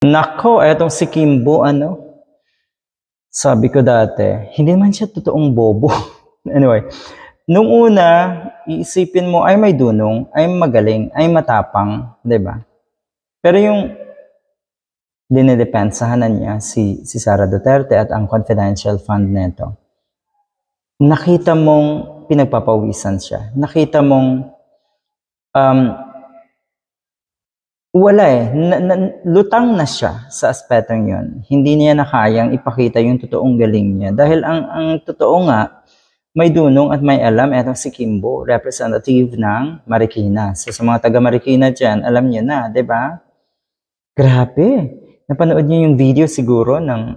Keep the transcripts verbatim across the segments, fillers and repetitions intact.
Nako, etong si Kimbo, ano? Sabi ko dati, hindi man siya totoong bobo. Anyway, nung una, iisipin mo ay may dunong, ay magaling, ay matapang, 'di ba? Pero yung dinidepensahan na niya si, si Sara Duterte at ang confidential fund nito, nakita mong pinagpapawisan siya. Nakita mong um, wala eh. Na, na, lutang na siya sa aspetong yun. Hindi niya na kayang ipakita yung totoong galing niya. Dahil ang, ang totoo nga, may dunong at may alam. Etong si Kimbo, representative ng Marikina. So sa mga taga Marikina dyan, alam niyo na, di ba? Grabe. Napanood niyo yung video siguro ng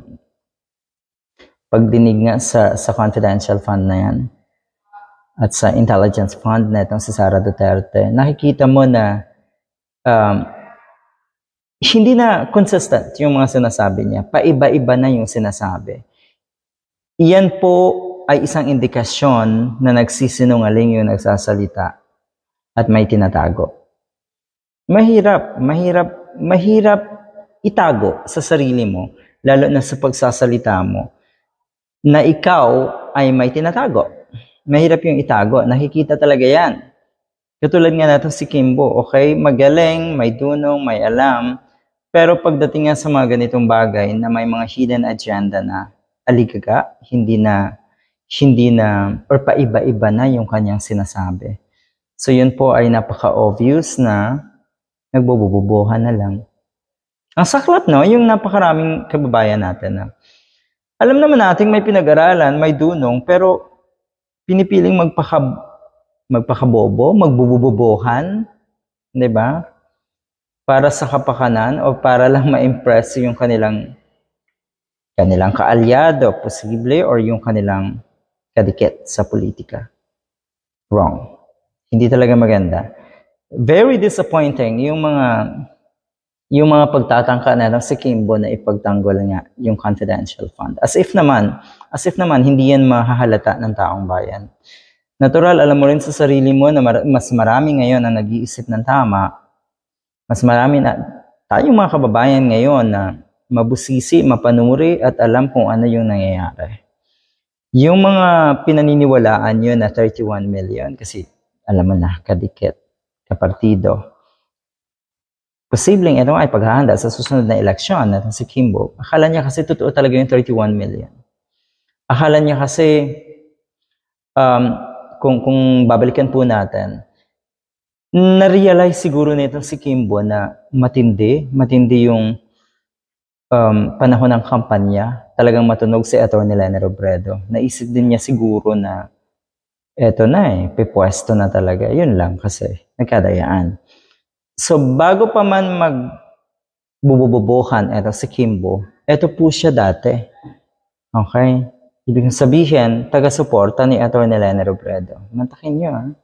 pagdinig nga sa, sa confidential fund na yan. At sa intelligence fund na itong si Sara Duterte. Nakikita mo na um, hindi na consistent yung mga sinasabi niya. Paiba-iba na yung sinasabi. Iyan po ay isang indikasyon na nagsisinungaling yung nagsasalita at may tinatago. Mahirap, mahirap, mahirap itago sa sarili mo, lalo na sa pagsasalita mo, na ikaw ay may tinatago. Mahirap yung itago. Nakikita talaga yan. Katulad nga natin si Kimbo, okay? Magaling, may dunong, may alam. Pero pagdating nga sa mga ganitong bagay na may mga hidden agenda na aligaga, hindi na, hindi na, or paiba-iba na yung kanyang sinasabi. So yun po ay napaka-obvious na nagbubububuhan na lang. Ang saklap, no? Yung napakaraming kababayan natin na alam naman natin may pinag-aralan, may dunong, pero pinipiling magpaka, magpakabobo, magbubububuhan, di ba? Para sa kapakanan o para lang ma-impress yung kanilang kanilang kaalyado, posible, or yung kanilang kadikit sa politika. Wrong. Hindi talaga maganda. Very disappointing yung mga yung mga pagtatangka na ng si Kimbo na ipagtanggol nga yung confidential fund. As if naman, as if naman hindi yan mahahalata ng taong bayan. Natural, alam mo rin sa sarili mo na mar- mas marami ngayon ang nag-iisip ng tama. Mas marami na tayong mga kababayan ngayon na mabusisi, mapanuri at alam kung ano yung nangyayari. Yung mga pinaniniwalaan yun na thirty-one million, kasi alam mo na, kadikit, kapartido. Posibleng ito ay paghahanda sa susunod na eleksyon natin si Kimbo. Akala niya kasi totoo talaga yung thirty-one million. Akala niya kasi, um, kung, kung babalikan po natin, na-realize siguro nitong si Kimbo na matindi, matindi yung um, panahon ng kampanya. Talagang matunog si Atty. Leni Robredo. Naisip din niya siguro na eto na eh, pipwesto na talaga. Yun lang kasi, nagkadayaan. So, bago pa man magbubububuhan eto si Kimbo, eto po siya dati. Okay? Ibig sabihin, taga-suporta ni Atty. Leni Robredo. Mantakin niyo, ha?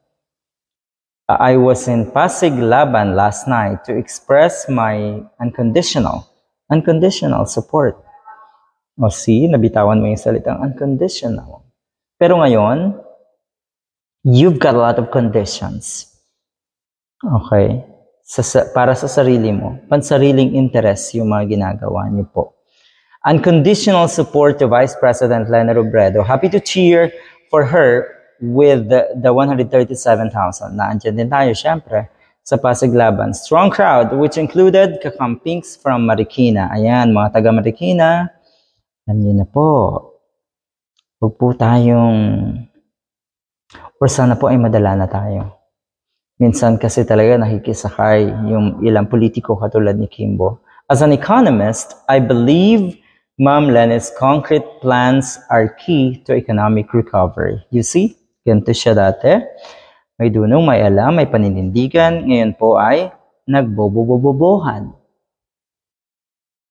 I was in Pasig Laban last night to express my unconditional, unconditional support. O see, nabitawan mo yung salitang unconditional. Pero ngayon, you've got a lot of conditions. Okay? Sa, para sa sarili mo, pansariling interest yung mga ginagawa niyo po. Unconditional support to Vice President Leni Robredo. Happy to cheer for her with the, the one hundred thirty-seven thousand. Naandyan din tayo, syempre, sa Pasig Laban. Strong crowd, which included kakampings from Marikina. Ayan, mga taga Marikina, alam niyo na po, huwag po tayong, or sana po ay madala na tayo. Minsan kasi talaga nakikisakay yung ilang politiko katulad ni Kimbo. As an economist, I believe Ma'am Leni's concrete plans are key to economic recovery. You see? Ganito siya dati. May dunong, may alam, may paninindigan. Ngayon po ay nagbobobobobohan.